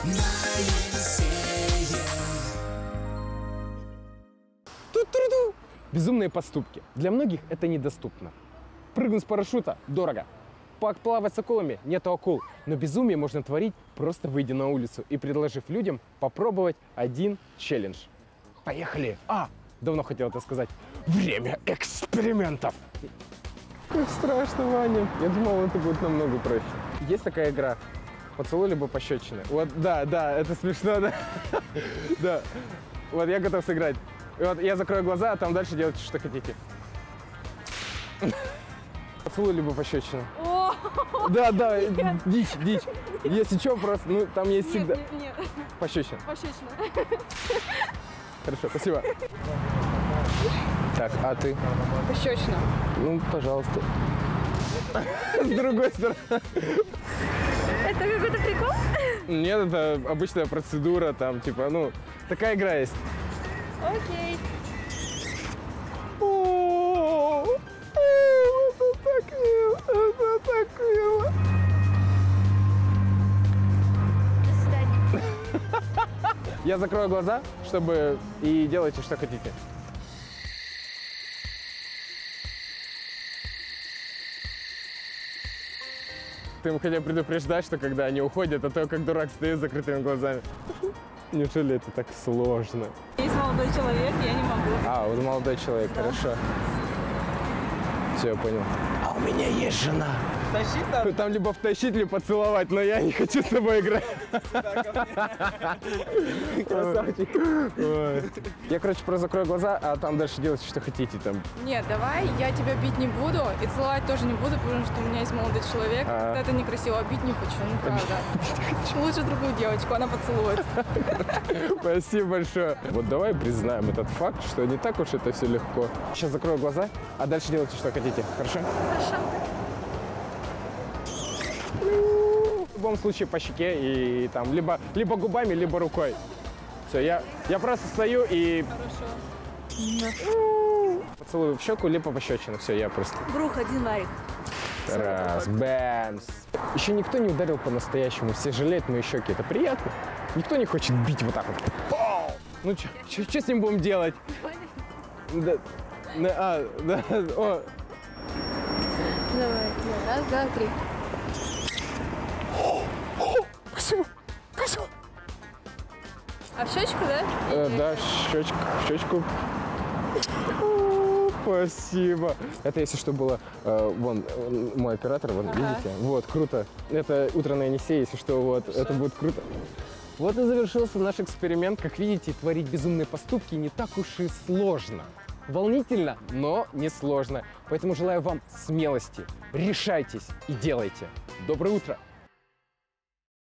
Безумные поступки. Для многих это недоступно. Прыгнуть с парашюта дорого. Поплавать с акулами нету акул. Но безумие можно творить, просто выйдя на улицу и предложив людям попробовать один челлендж. Поехали! Давно хотел это сказать. Время экспериментов! Как страшно, Ваня. Я думал, это будет намного проще. Есть такая игра. Поцелуй либо пощечины. Вот, да, это смешно, да. Да. Вот я готов сыграть. И вот я закрою глаза, а там дальше делайте, что хотите. Поцелуй либо пощечина. Да, дичь. Если что, просто, ну, там есть всегда... Нет. Пощечина. Пощечина. Хорошо, спасибо. Так, а ты? Пощечина. Ну, пожалуйста. С другой стороны. Это какой-то прикол? Нет, это обычная процедура, там, типа, ну, такая игра есть. Окей. Это так мило. До свидания. Я закрою глаза, чтобы и делайте, что хотите. Ты им хотя предупреждать, что когда они уходят, а то как дурак стою с закрытыми глазами. Неужели это так сложно? Есть молодой человек, я не могу. Вот молодой человек, да. Хорошо. Все, я понял. А у меня есть жена. Тащить надо? Там либо втащить, либо поцеловать, но я не хочу с тобой играть. Красавчик. Я, короче, просто закрою глаза, а там дальше делайте, что хотите там. Нет, давай, я тебя бить не буду и целовать тоже не буду, потому что у меня есть молодой человек. Это некрасиво, бить не хочу, ну правда. Лучше другую девочку, она поцелует. Спасибо большое. Вот давай признаем этот факт, что не так уж это все легко. Сейчас закрою глаза, а дальше делайте, что хотите. Хорошо? Хорошо. В любом случае по щеке и там либо губами, либо рукой. Все, я просто стою и... Хорошо. Поцелую в щеку, либо пощечину. Все, я просто... Брух, один варик. Раз, бэмс. Еще никто не ударил по-настоящему. Все жалеют мои щеки. Это приятно. Никто не хочет бить вот так вот. Ну, что с ним будем делать? Да. О. Давай. Раз, два, три. Спасибо. А в щечку, да? Да, в щечку. Спасибо. Это, если что, было, вон, мой оператор, вон, видите? Вот, круто. Это утро на Енисее, если что, вот, хорошо. Это будет круто. Вот и завершился наш эксперимент. Как видите, творить безумные поступки не так уж и сложно. Волнительно, но не сложно. Поэтому желаю вам смелости. Решайтесь и делайте. Доброе утро!